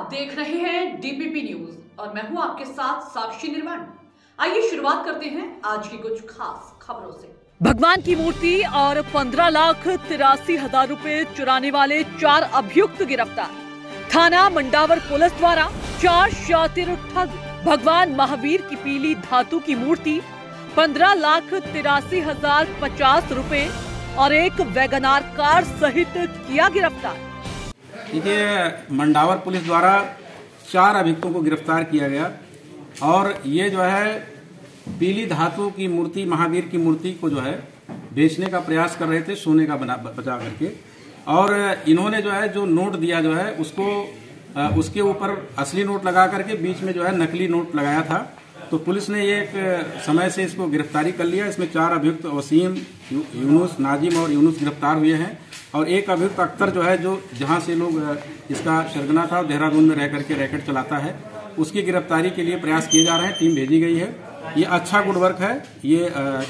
देख रहे हैं डीपीपी न्यूज और मैं हूं आपके साथ साक्षी निर्वाण। आइए शुरुआत करते हैं आज की कुछ खास खबरों से। भगवान की मूर्ति और 15,83,000 रुपए चुराने वाले 4 अभियुक्त गिरफ्तार। थाना मंडावर पुलिस द्वारा 4 शातिर ठग भगवान महावीर की पीली धातु की मूर्ति 15,83,050 रुपए और एक वैगनार कार सहित किया गिरफ्तार। देखिए, मंडावर पुलिस द्वारा 4 अभियुक्तों को गिरफ्तार किया गया और ये जो है पीली धातु की मूर्ति महावीर की मूर्ति को जो है बेचने का प्रयास कर रहे थे सोने का बचा करके। और इन्होंने जो है जो नोट दिया जो है उसको उसके ऊपर असली नोट लगा करके बीच में जो है नकली नोट लगाया था। तो पुलिस ने ये एक समय से इसको गिरफ्तारी कर लिया। इसमें 4 अभियुक्त वसीम, यूनुस, नाजिम और यूनुस गिरफ्तार हुए हैं और एक अभियुक्त अख्तर जो है जो जहां से लोग इसका सरगना था देहरादून में रह करके रैकेट चलाता है, उसकी गिरफ्तारी के लिए प्रयास किए जा रहे हैं। टीम भेजी गई है। ये अच्छा गुड वर्क है। ये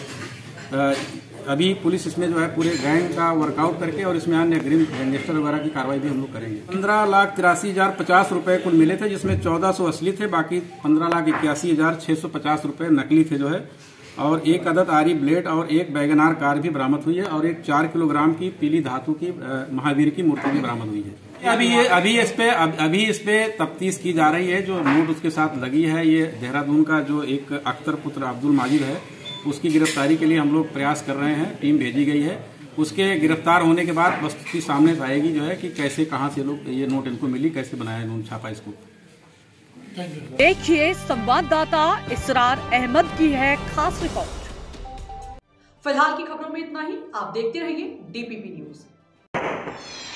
अभी पुलिस इसमें जो है पूरे गैंग का वर्कआउट करके और इसमें अन्य गैंगस्टर वगैरह की कार्रवाई भी हम लोग करेंगे। 15,83,050 रुपए कुल मिले थे, जिसमें 1400 असली थे, बाकी 15,81,650 रुपए नकली थे जो है। और एक अदद आरी ब्लेड और एक वैगनार कार भी बरामद हुई है और एक 4 किलोग्राम की पीली धातु की महावीर की मूर्ति भी बरामद हुई है। अभी इस पे तफ्तीश की जा रही है। जो नोट उसके साथ लगी है, ये देहरादून का जो एक अख्तर पुत्र अब्दुल माजिद है, उसकी गिरफ्तारी के लिए हम लोग प्रयास कर रहे हैं। टीम भेजी गई है। उसके गिरफ्तार होने के बाद वस्तुस्थिति सामने आएगी जो है कि कैसे कहां से लोग ये नोट इनको मिली, कैसे बनाया इन्होंने, छापा इसको। देखिए संवाददाता इसरार अहमद की है खास रिपोर्ट। फिलहाल की खबरों में इतना ही। आप देखते रहिए डीपीपी न्यूज।